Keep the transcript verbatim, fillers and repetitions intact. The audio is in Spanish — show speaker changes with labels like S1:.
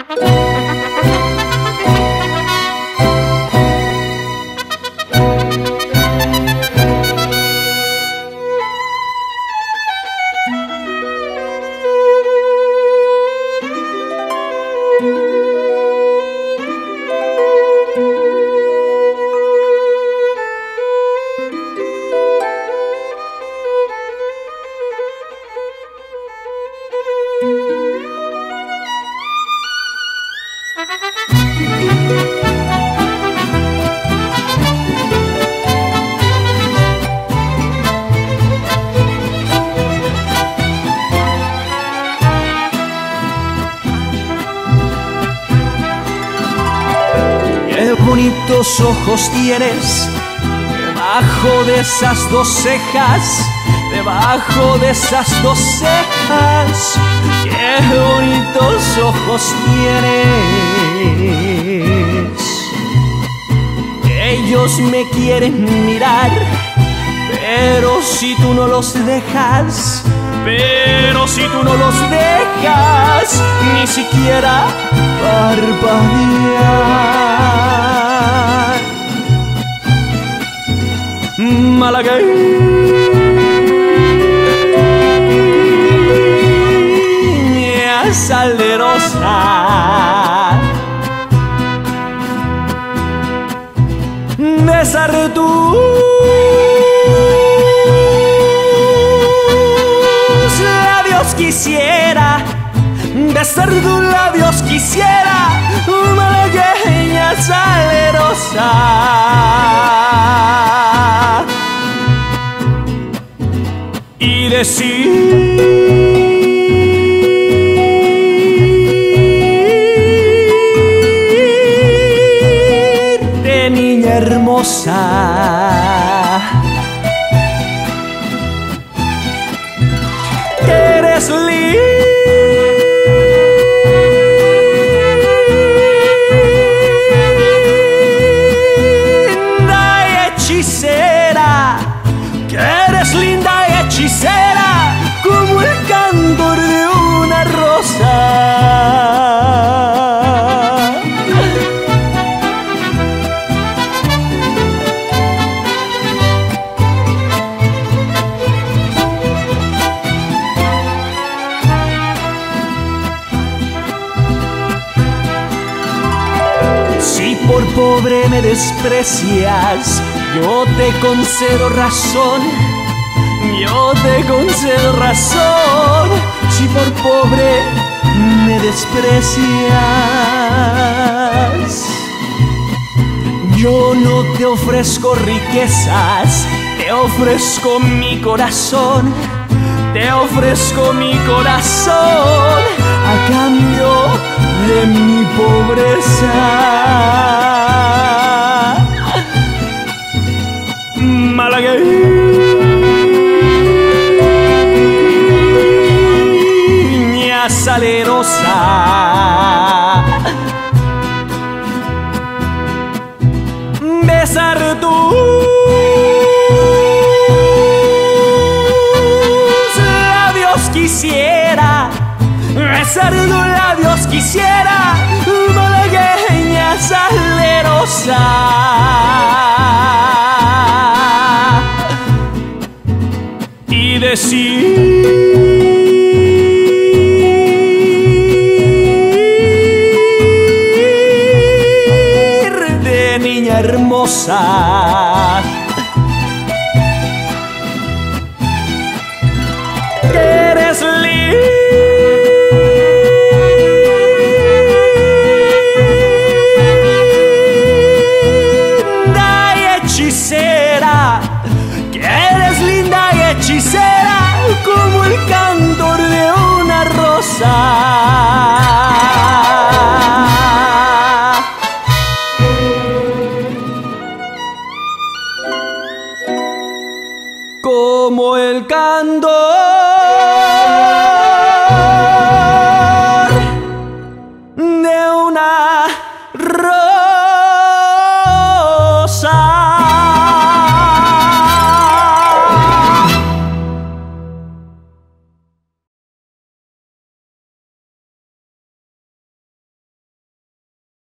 S1: Qué bonitos ojos tienes debajo de esas dos cejas, debajo de esas dos cejas. Qué bonitos ojos tienes. Ellos me quieren mirar, pero si tú no los dejas, pero si tú no los dejas, ni siquiera parpadear. Malagueña salerosa, besar tus labios quisiera, besar tus labios quisiera, malagueña salerosa. Y decirte, niña hermosa, que eres linda y hechicera, que eres linda y hechicera como el candor de una rosa. Si por pobre me desprecias, yo te concedo razón, yo te concedo razón. Si por pobre me desprecias, yo no te ofrezco riquezas, te ofrezco mi corazón, te ofrezco mi corazón a cambio de mi pobreza. Malagueña salerosa, besar tus labios quisiera, besar tus labios quisiera, malagueña salerosa. Y decirte, niña hermosa,